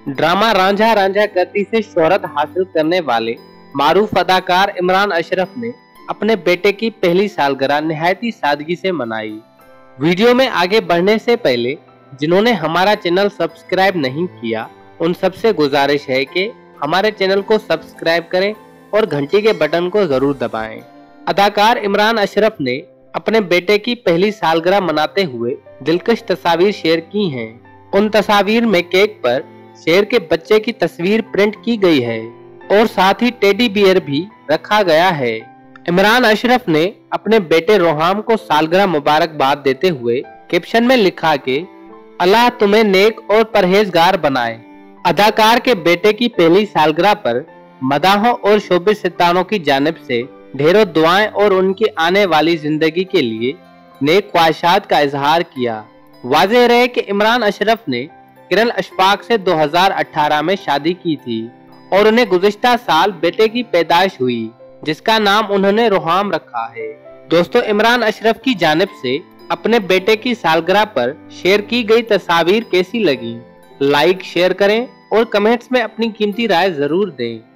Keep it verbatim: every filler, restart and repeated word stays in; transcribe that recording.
Drama Ranjha Ranjha करती से शोहरत हासिल करने वाले मारूफ अदाकार इमरान अशरफ ने अपने बेटे की पहली सालगिरह निहायती सादगी से मनाई। वीडियो में आगे बढ़ने से पहले जिन्होंने हमारा चैनल सब्सक्राइब नहीं किया उन सबसे गुजारिश है कि हमारे चैनल को सब्सक्राइब करें और घंटी के बटन को जरूर दबाएं। अदाकार इमरान अशरफ ने अपने बेटे की पहली सालगिरह मनाते हुए दिलकश तस्वीर शेयर की हैं। उन तस्वीर में केक पर शेर के बच्चे की तस्वीर प्रिंट की गई है और साथ ही टेडी बियर भी रखा गया है। इमरान अशरफ ने अपने बेटे रोहाम को सालगिरह मुबारकबाद देते हुए कैप्शन में लिखा कि अल्लाह तुम्हें नेक और परहेजगार बनाए। अदाकार के बेटे की पहली सालगिरह पर मदाहों और शोबे सितारों की जानिब से ढेरों दुआएं और उनकी आने वाली जिंदगी के लिए नेक ख्वाहिशात का इजहार किया। वाज़ेह रहे कि इमरान अशरफ ने किरण अशफाक से दो हज़ार अठारह में शादी की थी और उन्हें गुज़िश्ता साल बेटे की पैदाइश हुई जिसका नाम उन्होंने रोहाम रखा है। दोस्तों, इमरान अशरफ की जानिब से अपने बेटे की सालगिरह पर शेयर की गई तस्वीर कैसी लगी? लाइक शेयर करें और कमेंट्स में अपनी कीमती राय जरूर दें।